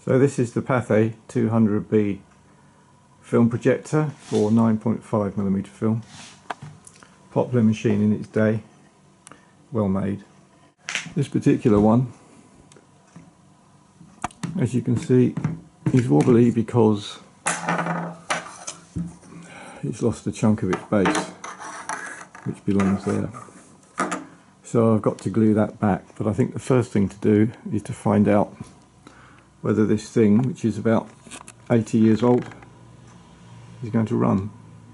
So this is the Pathé 200B film projector for 9.5mm film. Popular machine in its day, well made. This particular one, as you can see, is wobbly because it's lost a chunk of its base, which belongs there. So I've got to glue that back, but I think the first thing to do is to find out whether this thing, which is about 80 years old, is going to run.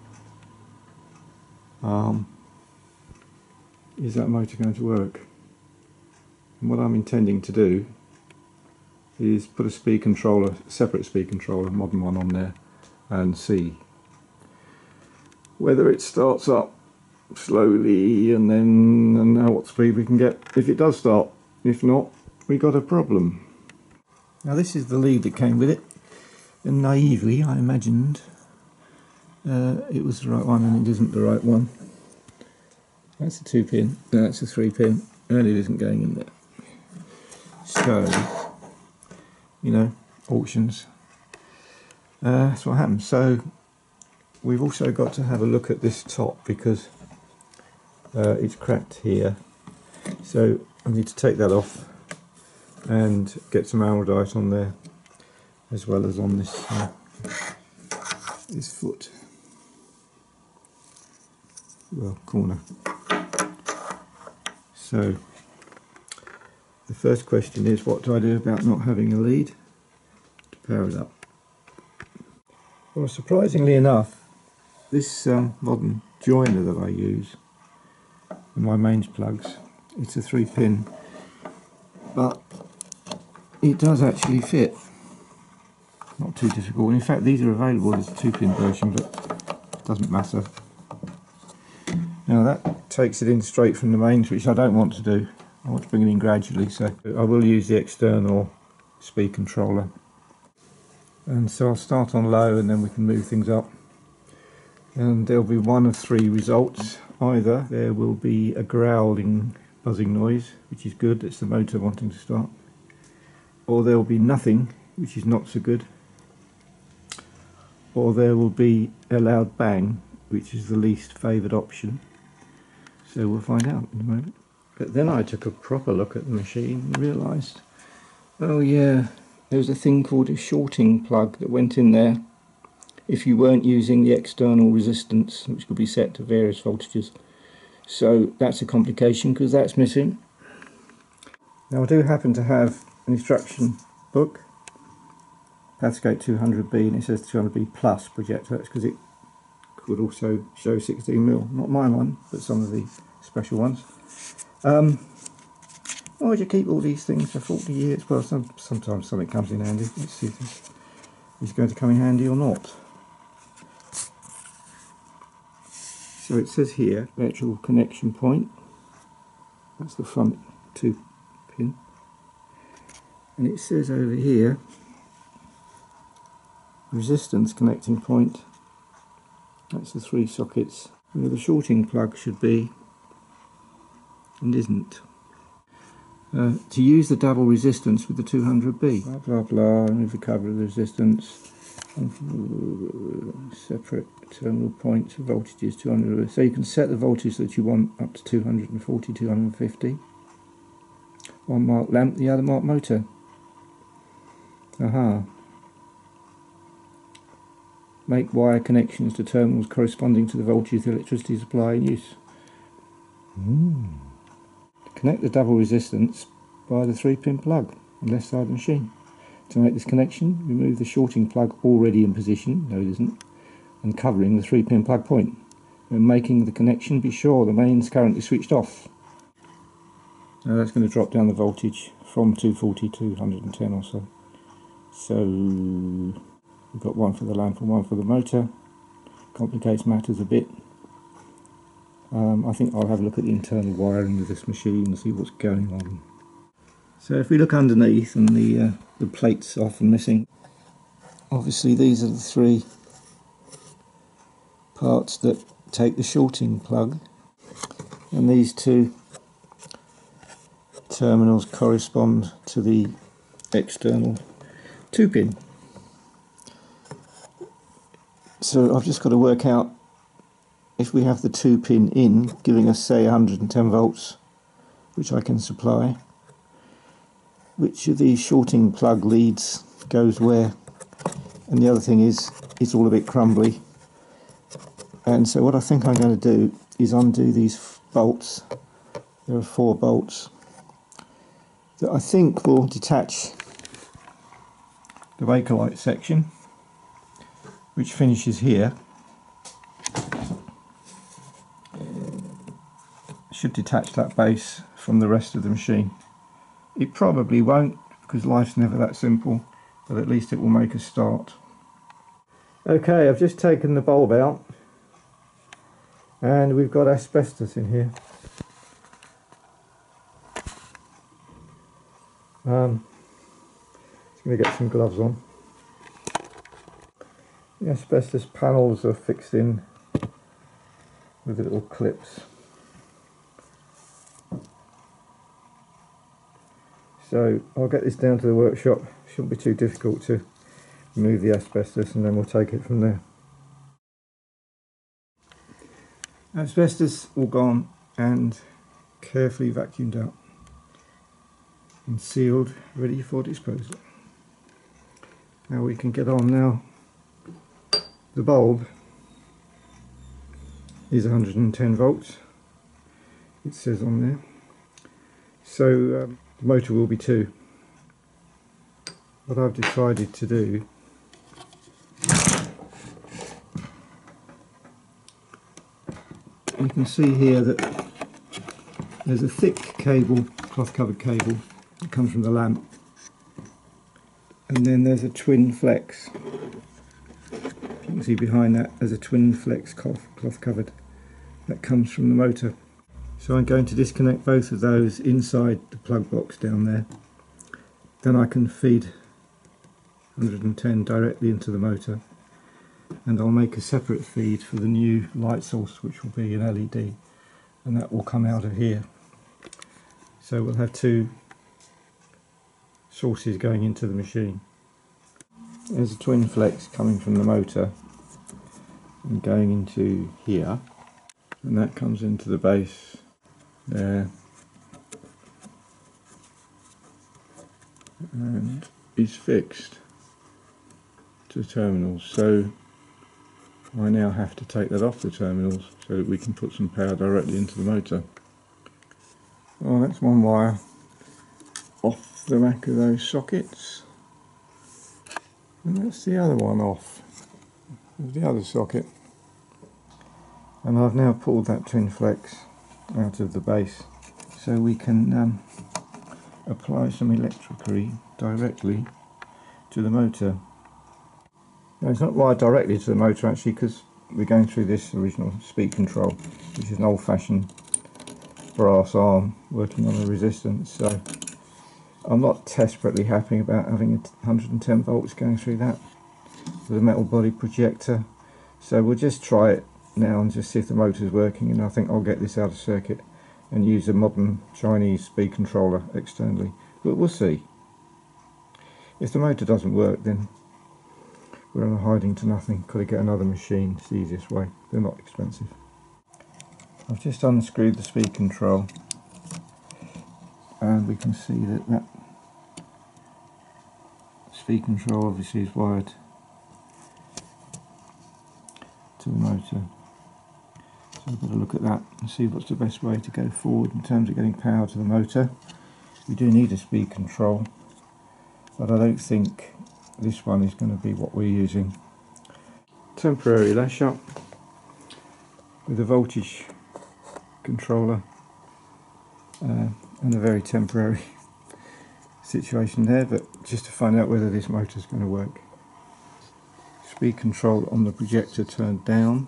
Is that motor going to work? And what I'm intending to do is put a speed controller, separate speed controller, a modern one on there, and see whether it starts up slowly and know what speed we can get if it does start. If not, we got a problem. Now this is the lead that came with it, and naively I imagined it was the right one, and it isn't the right one. That's a 2-pin, no, that's a 3-pin, and it isn't going in there. So, you know, auctions. That's what happens. So we've also got to have a look at this top because it's cracked here. So I need to take that off and get some araldite on there, as well as on this this foot, well, corner. So the first question is, what do I do about not having a lead to power it up? Well, surprisingly enough, this modern joiner that I use in my mains plugs, it's a 3-pin, but it does actually fit. Not too difficult. In fact, these are available as a 2-pin version, but it doesn't matter. Now that takes it in straight from the mains, which I don't want to do. I want to bring it in gradually, so I will use the external speed controller. And so I'll start on low and then we can move things up. And there'll be one of 3 results. Either there will be a growling, buzzing noise, which is good, it's the motor wanting to start. Or there will be nothing, which is not so good. Or there will be a loud bang, which is the least favoured option. So we'll find out in a moment. But then I took a proper look at the machine and realised, oh yeah, there was a thing called a shorting plug that went in there if you weren't using the external resistance, which could be set to various voltages. So that's a complication because that's missing. Now I do happen to have an instruction book, Pathescope 200B, and it says 200B plus projector. That's because it could also show 16mm, not my one, but some of the special ones. Why would you keep all these things for 40 years? Well, sometimes something comes in handy. Let's see if this is going to come in handy or not. So it says here, electrical connection point. That's the front 2-pin. And it says over here, resistance connecting point. That's the 3 sockets where the shorting plug should be and isn't. To use the double resistance with the 200B, blah blah blah, remove the cover of the resistance, separate terminal points of voltages 200. So you can set the voltage that you want up to 240, 250. One marked lamp, the other marked motor. Aha. Make wire connections to terminals corresponding to the voltage the electricity supply in use. Connect the double resistance by the 3-pin plug on the left side of the machine. To make this connection, remove the shorting plug already in position, no it isn't, and covering the 3-pin plug point. When making the connection, be sure the mains currently switched off. Now that's going to drop down the voltage from 240 to 110 or so. So we've got one for the lamp and one for the motor. Complicates matters a bit. I think I'll have a look at the internal wiring of this machine and see what's going on. So if we look underneath, and the plates off and missing, obviously these are the 3 parts that take the shorting plug, and these 2 terminals correspond to the external 2-pin. So I've just got to work out if we have the 2-pin in, giving us say 110 volts, which I can supply, which of these shorting plug leads goes where. And the other thing is, it's all a bit crumbly. And so what I think I'm going to do is undo these bolts. There are 4 bolts that I think will detach the Bakelite section, which finishes here. Should detach that base from the rest of the machine. It probably won't, because life's never that simple, but at least it will make a start. Okay, I've just taken the bulb out and we've got asbestos in here. Just going to get some gloves on. The asbestos panels are fixed in with the little clips. So I'll get this down to the workshop. Shouldn't be too difficult to remove the asbestos, and then we'll take it from there. Asbestos all gone and carefully vacuumed out and sealed, ready for disposal. Now we can get on now. The bulb is 110 volts, it says on there. So the motor will be 2. What I've decided to do you can see here that there's a thick cable, cloth covered cable, that comes from the lamp, and then there's a twin flex. You can see behind that there's a twin flex cloth covered that comes from the motor. So I'm going to disconnect both of those inside the plug box down there. Then I can feed 110 directly into the motor, and I'll make a separate feed for the new light source, which will be an LED, and that will come out of here. So we'll have 2 sources going into the machine. There's a twin flex coming from the motor and going into here, and that comes into the base there and is fixed to the terminals. So I now have to take that off the terminals so that we can put some power directly into the motor. Oh, that's one wire off the back of those sockets, and that's the other one off of the other socket. And I've now pulled that twin flex out of the base so we can apply some electricity directly to the motor. Now, it's not wired directly to the motor actually, because we're going through this original speed control, which is an old-fashioned brass arm working on a resistance. So I'm not desperately happy about having 110 volts going through that with a metal body projector. So we'll just try it now and just see if the motor is working, and I think I'll get this out of circuit and use a modern Chinese speed controller externally, but we'll see. If the motor doesn't work, then we're on a hiding to nothing. Got to get another machine, it's the easiest way. They're not expensive. I've just unscrewed the speed control, and we can see that that speed control obviously is wired to the motor. So I've got to look at that and see what's the best way to go forward in terms of getting power to the motor. We do need a speed control, but I don't think this one is going to be what we're using. Temporary lash up with a voltage controller and a very temporary situation there, but just to find out whether this motor is going to work. Speed control on the projector turned down.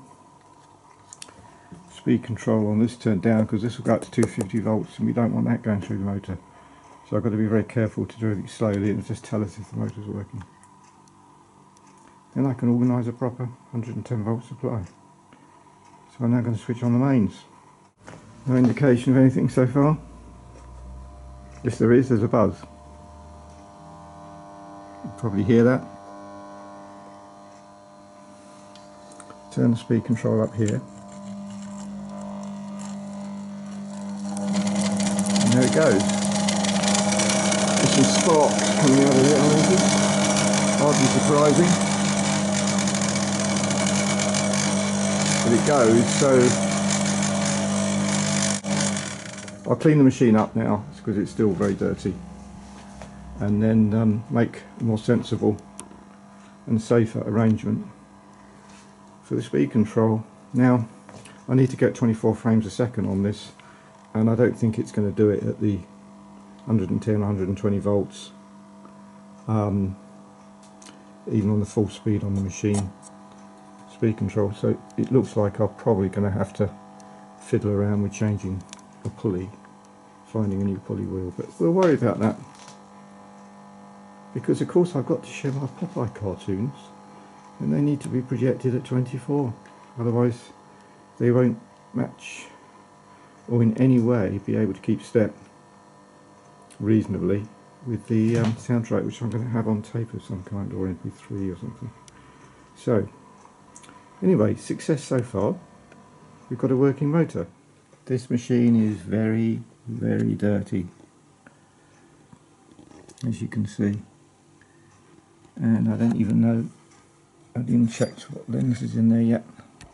Speed control on this turned down, because this will go up to 250 volts and we don't want that going through the motor. So I've got to be very careful to do everything slowly and just tell us if the motor is working. Then I can organise a proper 110 volt supply. So I'm now going to switch on the mains. No indication of anything so far. Yes, there is, there's a buzz. You probably hear that. Turn the speed control up here. And there it goes. There's some sparks coming out of it, I think. Hardly surprising. But it goes, so I'll clean the machine up now because it's still very dirty, and then make a more sensible and safer arrangement for the speed control. Now I need to get 24 frames a second on this, and I don't think it's going to do it at the 110, 120 volts, even on the full speed on the machine speed control. So it looks like I'm probably going to have to fiddle around with changing a pulley, finding a new pulley wheel, but we'll worry about that, because of course I've got to show my Popeye cartoons and they need to be projected at 24, otherwise they won't match or in any way be able to keep step reasonably with the soundtrack, which I'm going to have on tape of some kind, or MP3 or something. So anyway, success so far. We've got a working motor. This machine is very, very dirty, as you can see, and I don't even know, I didn't check what lens is in there yet.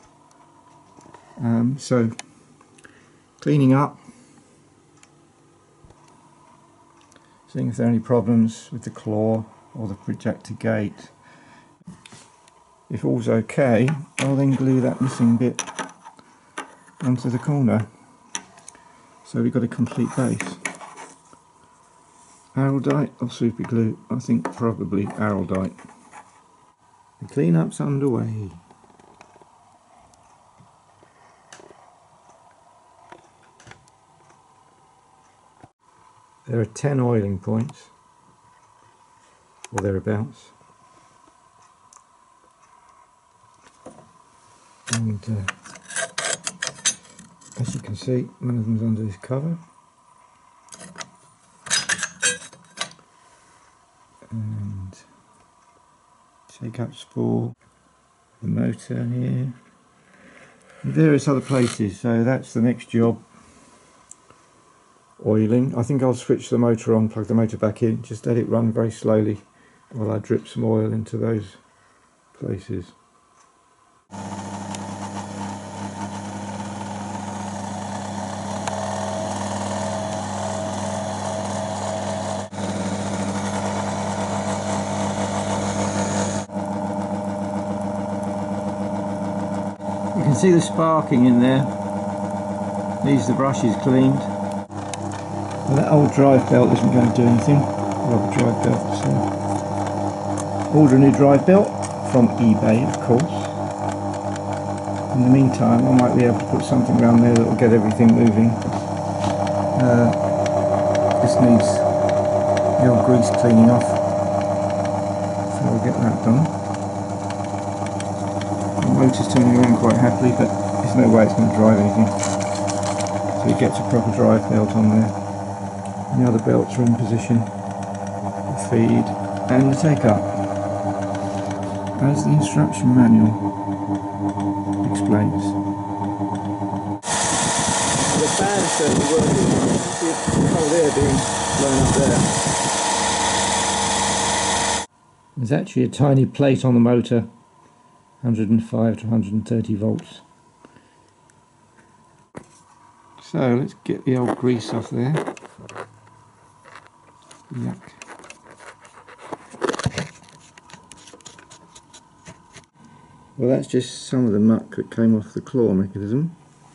So cleaning up, seeing if there are any problems with the claw or the projector gate. If all's okay, I'll then glue that missing bit onto the corner. So we've got a complete base. Araldite or super glue? I think probably araldite. The cleanup's underway. There are 10 oiling points, or thereabouts, and as you can see, one of them's under this cover, and take up spool, the motor here, and various other places. So that's the next job. Oiling. I think I'll switch the motor on, plug the motor back in, just let it run very slowly while I drip some oil into those places. You can see the sparking in there. These are the brushes cleaned. Well, that old drive belt isn't going to do anything. Rubber drive belt. So order a new drive belt from eBay, of course. In the meantime, I might be able to put something around there that will get everything moving. This needs the old grease cleaning off, so we'll get that done. The motor's turning around quite happily, but there's no way it's going to drive anything. So it gets a proper drive belt on there. The other belts are in position, the feed and the take up, as the instruction manual explains. The fan's certainly working. You can see the cold air being blown up there. There's actually a tiny plate on the motor, 105 to 130 volts. So let's get the old grease off there. Yuck. Well, that's just some of the muck that came off the claw mechanism,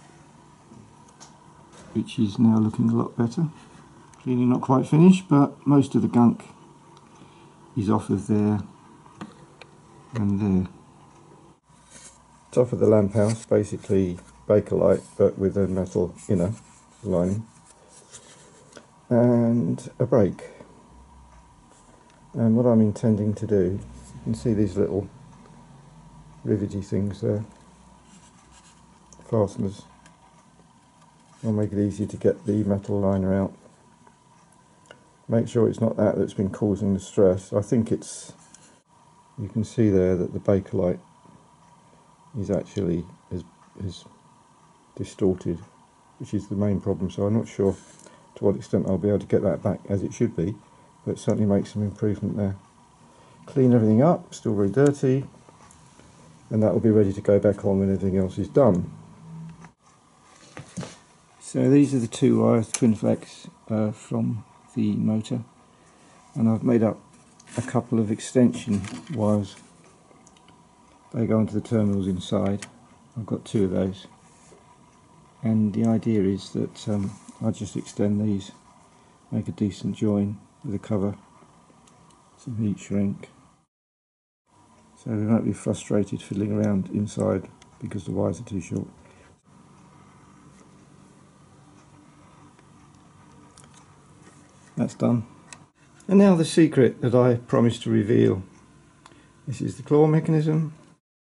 which is now looking a lot better. Cleaning not quite finished, but most of the gunk is off of there and there. Top of the lamp house, basically Bakelite, but with a metal inner lining, and a brake. And what I'm intending to do, you can see these little rivety things there, fasteners. I'll make it easy to get the metal liner out. make sure it's not that that's been causing the stress. I think it's, you can see there that the Bakelite is actually is distorted, which is the main problem, so I'm not sure to what extent I'll be able to get that back as it should be, but certainly make some improvement there. Clean everything up, still very dirty, and that will be ready to go back on when everything else is done. So these are the two wires, twin flex from the motor, and I've made up a couple of extension wires. They go onto the terminals inside. I've got two of those, and the idea is that I just extend these, make a decent join with a cover, some heat shrink, so we won't be frustrated fiddling around inside because the wires are too short. That's done. And now the secret that I promised to reveal. This is the claw mechanism.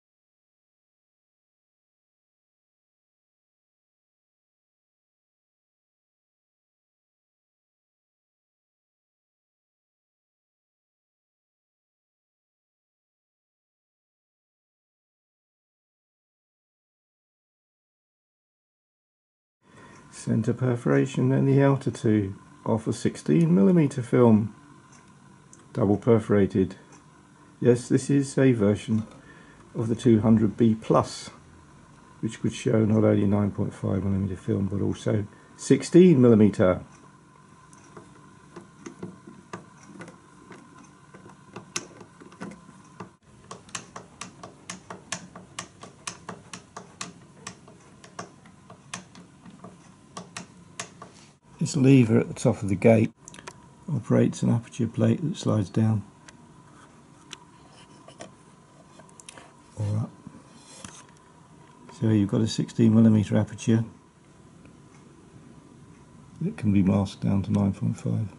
Centre perforation and the outer two off a 16mm film, double perforated. Yes, this is a version of the 200B Plus, which could show not only 9.5mm film but also 16mm. This lever at the top of the gate operates an aperture plate that slides down or up. So you've got a 16mm aperture that can be masked down to 9.5.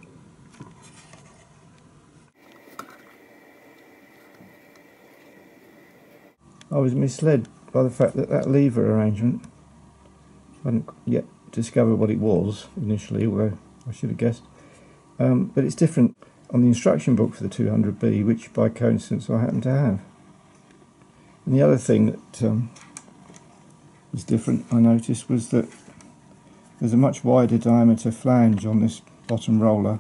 I was misled by the fact that that lever arrangement, I hadn't yet discovered what it was initially, although I should have guessed, but it's different on the instruction book for the 200B, which by coincidence I happen to have. And the other thing that was different, I noticed, was that there's a much wider diameter flange on this bottom roller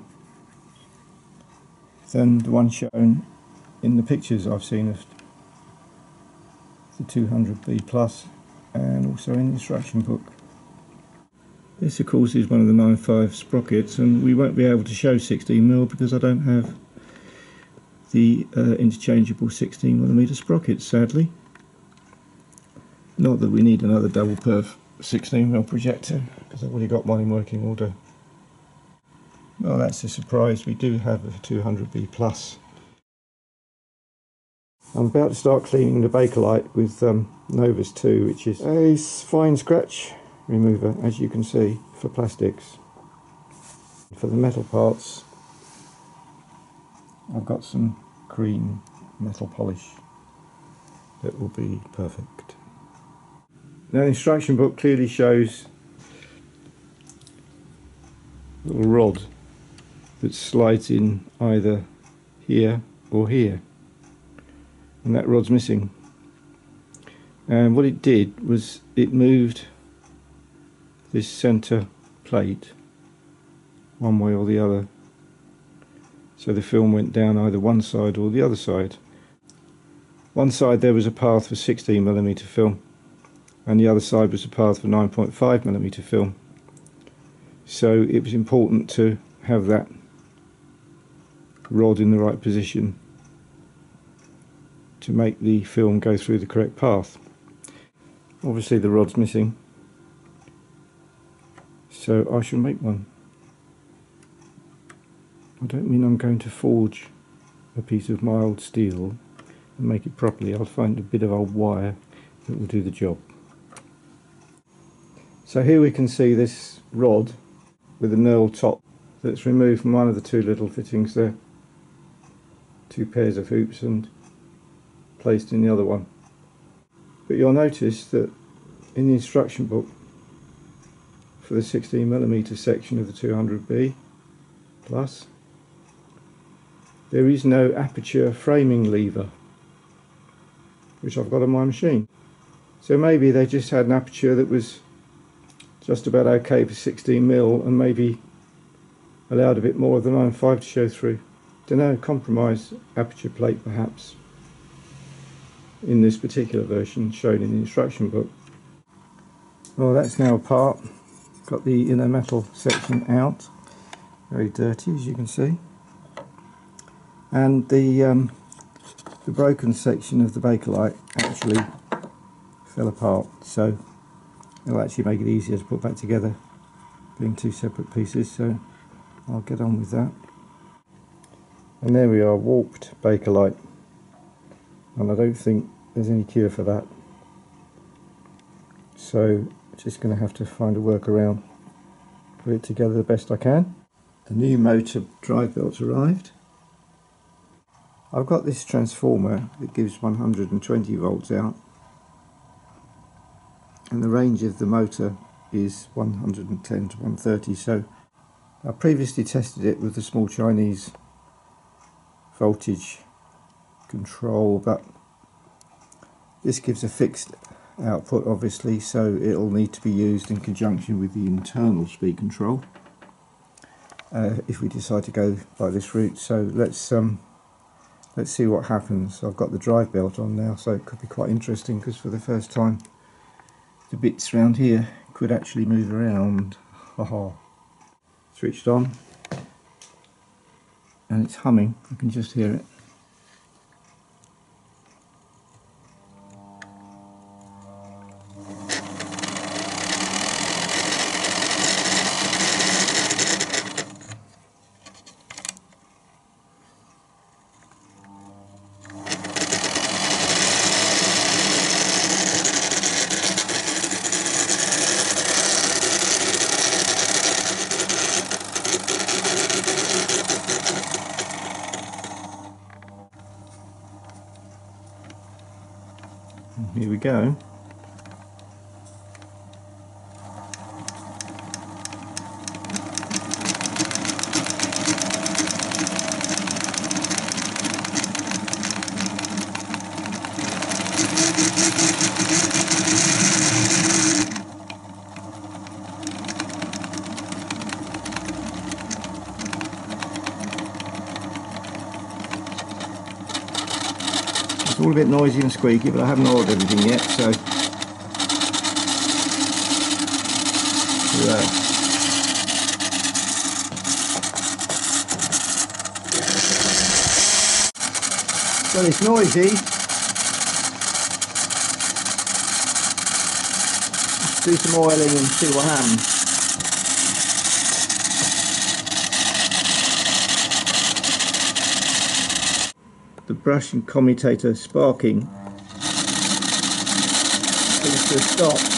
than the one shown in the pictures I've seen of the 200B Plus and also in the instruction book. This of course is one of the 9.5 sprockets, and we won't be able to show 16mm because I don't have the interchangeable 16mm sprockets, sadly. Not that we need another double perf 16mm projector, because I've already got one in working order. Well, that's a surprise, we do have a 200B Plus. I'm about to start cleaning the Bakelite with Novus 2, which is a fine scratch remover, as you can see, for plastics. For the metal parts, I've got some cream metal polish that will be perfect. Now the instruction book clearly shows a little rod that slides in either here or here, and that rod's missing. And what it did was it moved this centre plate one way or the other, so the film went down either one side or the other side. One side there was a path for 16mm film, and the other side was a path for 9.5mm film, so it was important to have that rod in the right position to make the film go through the correct path. Obviously the rod's missing, so I shall make one. I don't mean I'm going to forge a piece of mild steel and make it properly. I'll find a bit of old wire that will do the job. So here we can see this rod with a knurled top that's removed from one of the two little fittings there, two pairs of hoops, and placed in the other one. But you'll notice that in the instruction book for the 16mm section of the 200B Plus, there is no aperture framing lever, which I've got on my machine. So maybe they just had an aperture that was just about okay for 16mm and maybe allowed a bit more of the 9.5 to show through. Don't know, compromise aperture plate perhaps in this particular version shown in the instruction book. Well, that's now apart. Got the inner metal section out, very dirty as you can see, and the broken section of the Bakelite actually fell apart, so it'll actually make it easier to put back together, being two separate pieces, so I'll get on with that. And there we are, warped Bakelite, and I don't think there's any cure for that, so just going to have to find a workaround, put it together the best I can. The new motor drive belts arrived. I've got this transformer that gives 120 volts out, and the range of the motor is 110 to 130, so I previously tested it with the small Chinese voltage control, but this gives a fixed output obviously, so it'll need to be used in conjunction with the internal speed control if we decide to go by this route. So let's see what happens. I've got the drive belt on now, so it could be quite interesting, because for the first time the bits around here could actually move around. Haha. Switched on and it's humming, I can just hear it. Here we go. It's all a bit noisy and squeaky, but I haven't oiled everything yet, so well, it's noisy. Let's do some oiling and see what happens. The brush and commutator sparking seems to have stopped.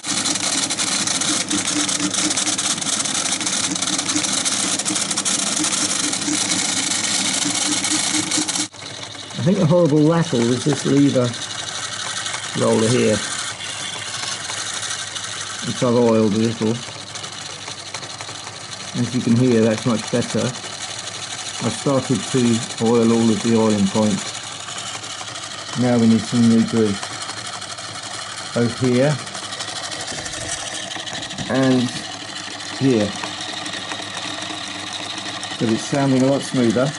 I think the horrible rattle was this lever roller here, which I've oiled a little. As you can hear, that's much better. I've started to oil all of the oiling points. Now we need some new grease, both here and here, but it's sounding a lot smoother.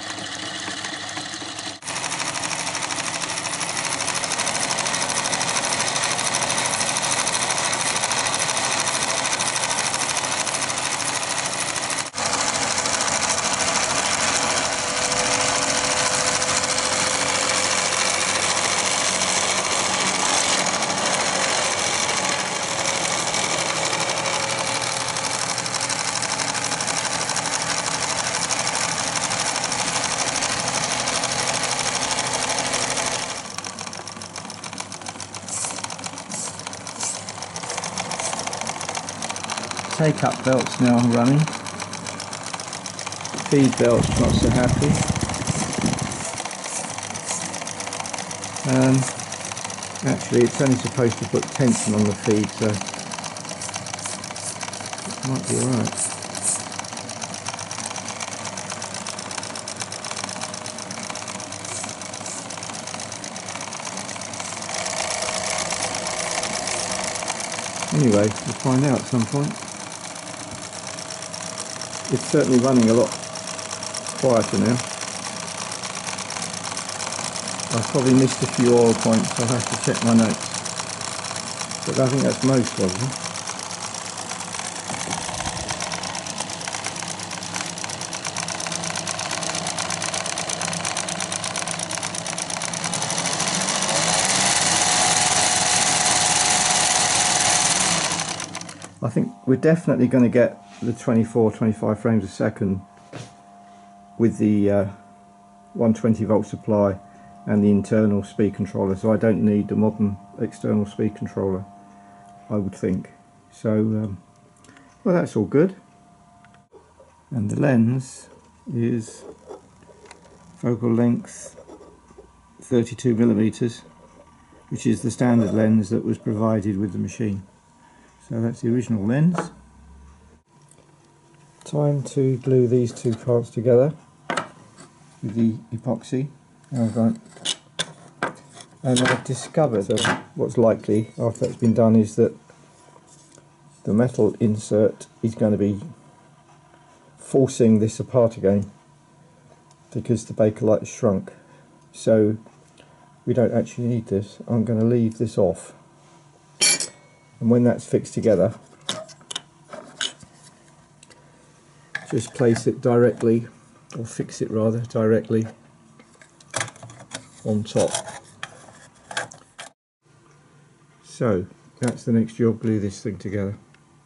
Take-up belt's now running. Feed belt's not so happy. Actually, it's only supposed to put tension on the feed, so it might be alright. Anyway, we'll find out at some point. It's certainly running a lot quieter now. I've probably missed a few oil points, I'll have to check my notes. But I think that's most of them. I think we're definitely going to get the 24-25 frames a second with the 120 volt supply and the internal speed controller, so I don't need the modern external speed controller, I would think. So well, that's all good. And the lens is focal length 32mm, which is the standard lens that was provided with the machine. So that's the original lens. Time to glue these two parts together with the epoxy. And I've discovered that what's likely after that's been done is that the metal insert is going to be forcing this apart again because the Bakelite has shrunk. So we don't actually need this. I'm going to leave this off. And when that's fixed together, just place it directly, or fix it rather, directly on top. So that's the next job, glue this thing together.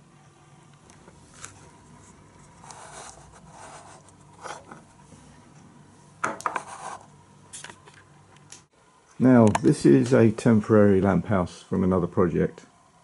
Now this is a temporary lamp house from another project.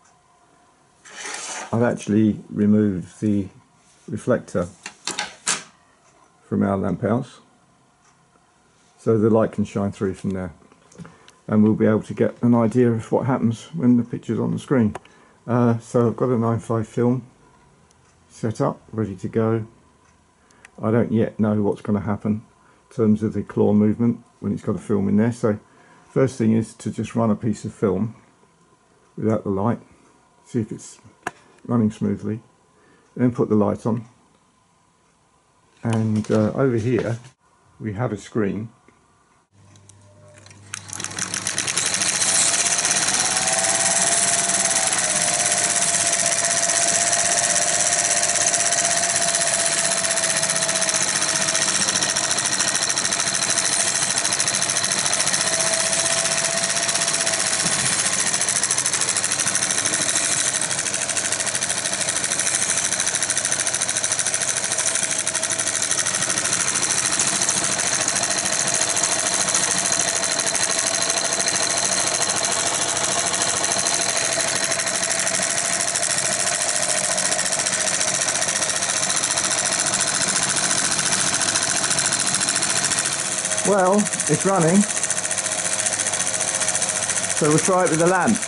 I've actually removed the reflector from our lamp house so the light can shine through from there, and we'll be able to get an idea of what happens when the picture's on the screen. So I've got a 9.5 film set up, ready to go. I don't yet know what's going to happen in terms of the claw movement when it's got a film in there. So first thing is to just run a piece of film without the light, see if it's running smoothly, then put the light on, and over here we have a screen. Well, it's running, so we'll try it with the lamp.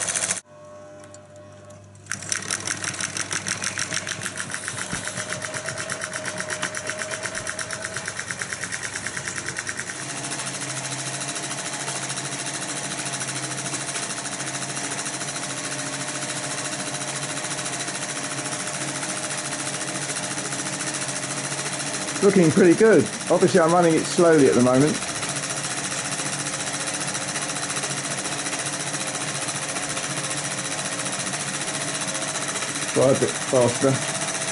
Looking pretty good. Obviously I'm running it slowly at the moment. Try a bit faster.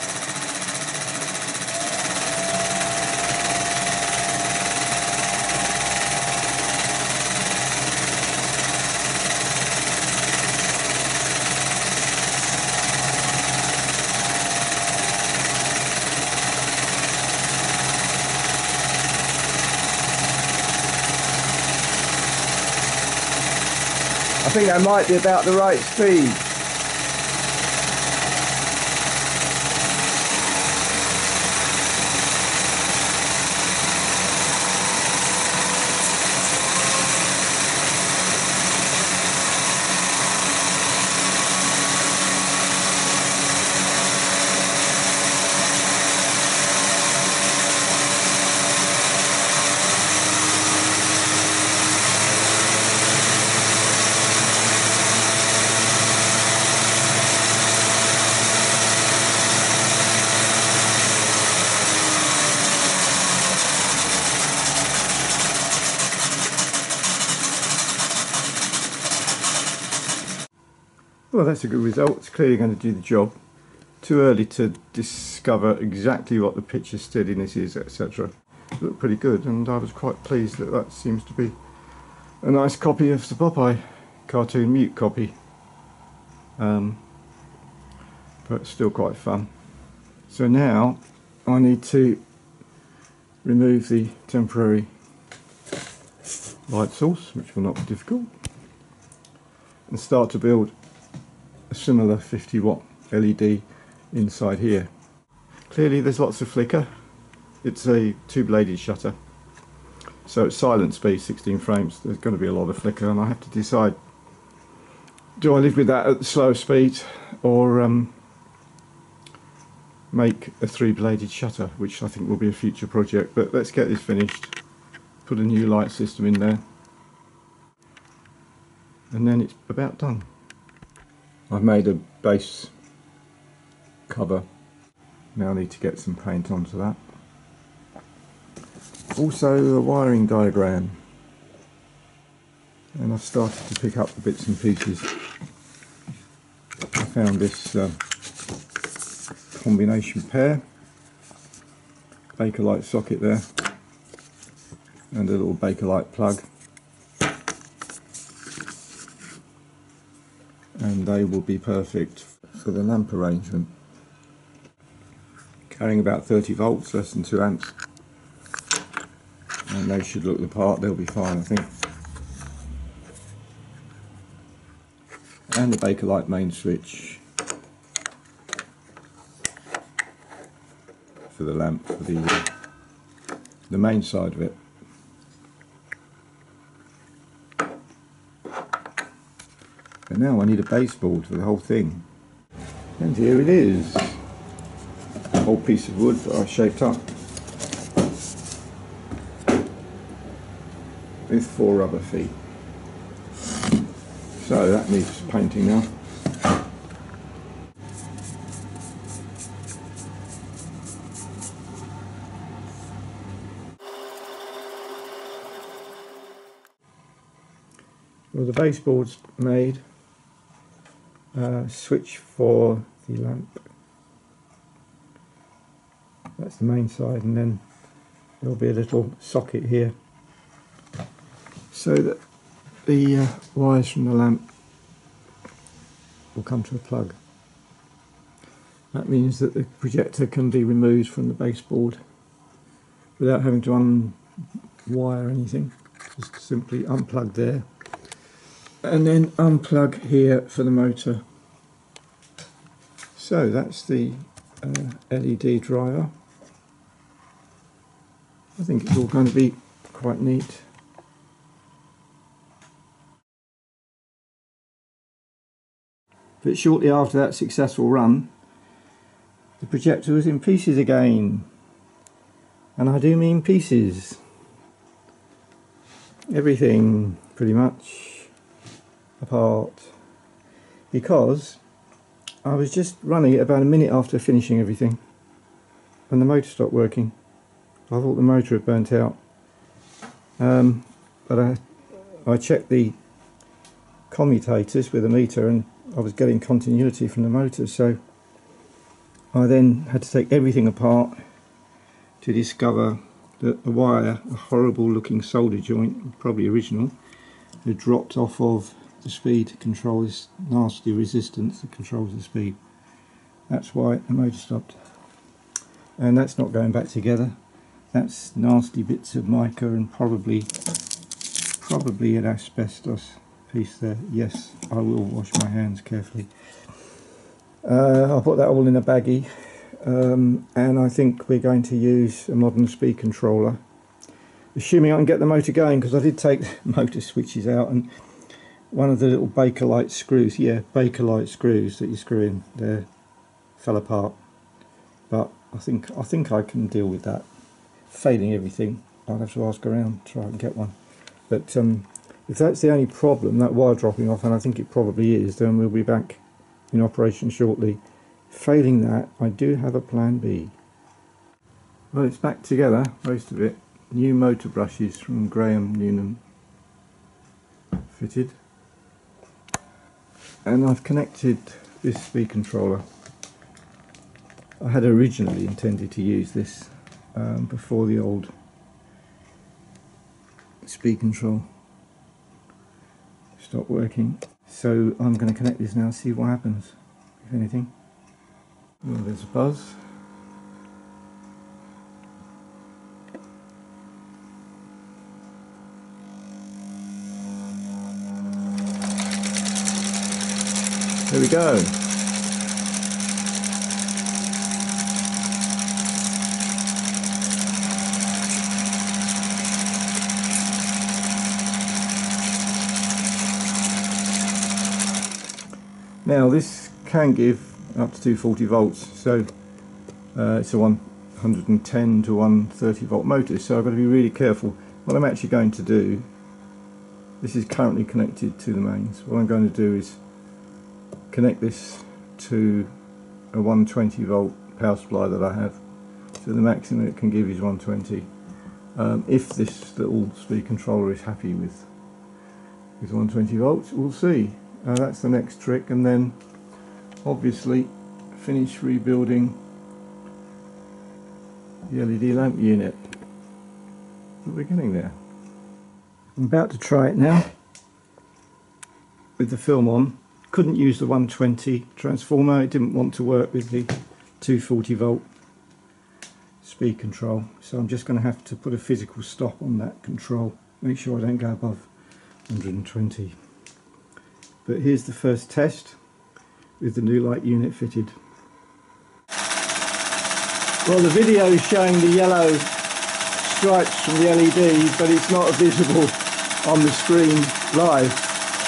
I think that might be about the right speed. Well, that's a good result. It's clearly going to do the job. Too early to discover exactly what the picture steadiness is, etc. It looked pretty good, and I was quite pleased that that seems to be a nice copy of the Popeye cartoon, mute copy. But still quite fun. So now I need to remove the temporary light source, which will not be difficult, and start to build a similar 50-watt LED inside here. Clearly there's lots of flicker. It's a two-bladed shutter, so at silent speed, 16 frames, there's going to be a lot of flicker, and I have to decide, do I live with that at the slow speed, or make a three-bladed shutter, which I think will be a future project. But let's get this finished, put a new light system in there, and then it's about done. I've made a base cover, now I need to get some paint onto that. Also a wiring diagram, and I've started to pick up the bits and pieces. I found this combination pair, Bakelite socket there, and a little Bakelite plug, and they will be perfect for the lamp arrangement. Carrying about 30 volts, less than 2 amps, and they should look the part. They'll be fine, I think. And the Bakelite main switch for the lamp, for the main side of it. And now I need a baseboard for the whole thing. And here it is. A whole piece of wood that I shaped up with 4 rubber feet. So that needs painting now. Well, the baseboard's made. Switch for the lamp. That's the main side, and then there'll be a little socket here, so that the wires from the lamp will come to a plug. That means that the projector can be removed from the baseboard without having to unwire anything. Just simply unplug there, and then unplug here for the motor. So that's the LED driver. I think it's all going to be quite neat. But shortly after that successful run, the projector was in pieces again. And I do mean pieces. Everything, pretty much, apart. Because I was just running it about a minute after finishing everything, and the motor stopped working. I thought the motor had burnt out. But I checked the commutators with a meter, and I was getting continuity from the motor, so I then had to take everything apart to discover that the wire, a horrible looking solder joint, probably original, had dropped off of the speed control, this nasty resistance that controls the speed. That's why the motor stopped. And that's not going back together. That's nasty bits of mica and probably an asbestos piece there. Yes, I will wash my hands carefully. I'll put that all in a baggie, and I think we're going to use a modern speed controller, assuming I can get the motor going, because I did take the motor switches out, and one of the little Bakelite screws, Bakelite screws that you screw in there, fell apart. But I think I can deal with that. Failing everything, I'll have to ask around, try and get one. But if that's the only problem, that wire dropping off, and I think it probably is, then we'll be back in operation shortly. Failing that, I do have a plan B. Well, it's back together, most of it. New motor brushes from Graham Newnham fitted. and I've connected this speed controller. I had originally intended to use this before the old speed control stopped working. So I'm going to connect this now and see what happens, if anything. Oh, there's a buzz. There we go. Now this can give up to 240 volts, so it's a 110 to 130 volt motor, so I've got to be really careful. What I'm actually going to do, this is currently connected to the mains, what I'm going to do is connect this to a 120 volt power supply that I have, so the maximum it can give is 120. If this little speed controller is happy with 120 volts, we'll see. That's the next trick, and then obviously finish rebuilding the LED lamp unit. We're getting there. I'm about to try it now with the film on. Couldn't use the 120 transformer, it didn't want to work with the 240 volt speed control, so I'm just going to have to put a physical stop on that control, make sure I don't go above 120. But here's the first test with the new light unit fitted. Well, the video is showing the yellow stripes from the LED, but it's not visible on the screen live.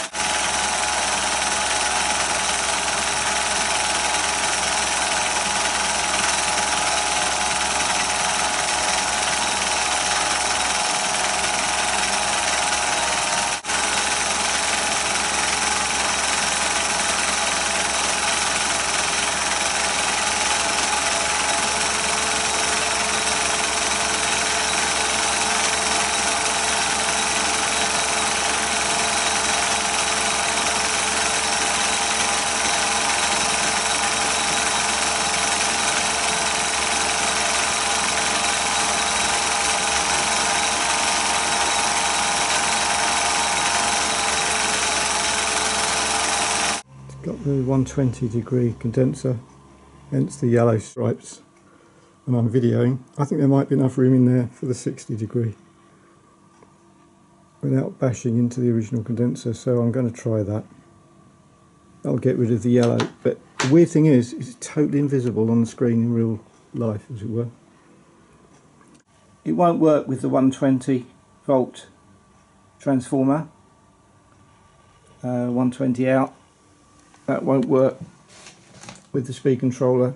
Got the 120 degree condenser, hence the yellow stripes, and I'm videoing. I think there might be enough room in there for the 60 degree without bashing into the original condenser, so I'm going to try that. That'll get rid of the yellow, but the weird thing is it's totally invisible on the screen in real life, as it were. It won't work with the 120 volt transformer, 120 out. That won't work with the speed controller,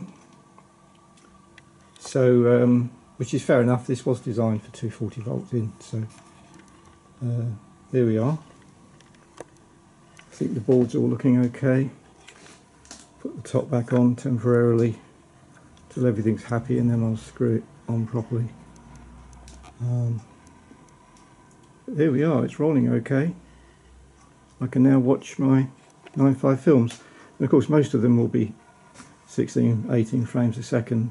so which is fair enough. This was designed for 240 volts in, so there we are. I think the board's all looking okay. Put the top back on temporarily till everything's happy, and then I'll screw it on properly. There we are, it's rolling okay. I can now watch my 9.5 films, and of course most of them will be 16-18 frames a second,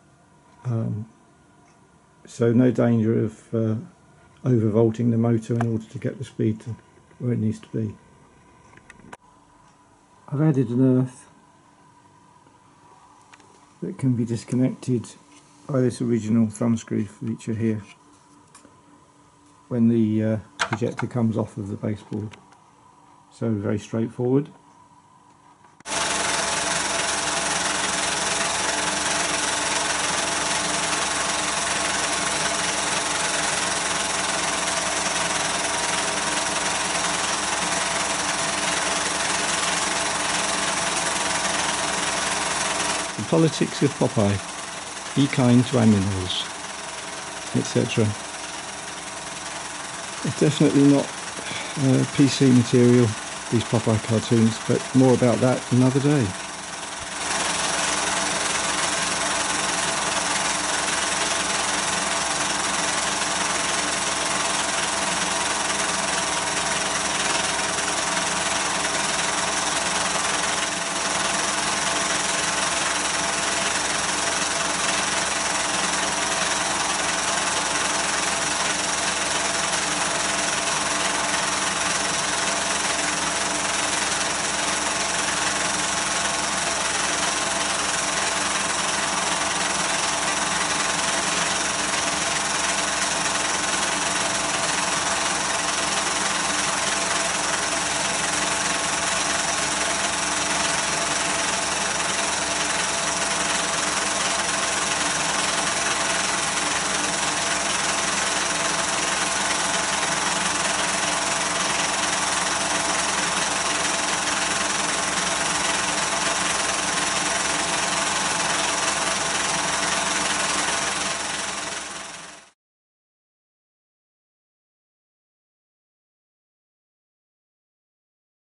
so no danger of overvolting the motor in order to get the speed to where it needs to be. I've added an earth that can be disconnected by this original thumb screw feature here when the projector comes off of the baseboard. So very straightforward. The politics of Popeye, be kind to animals, etc. It's definitely not PC material, these Popeye cartoons, but more about that another day.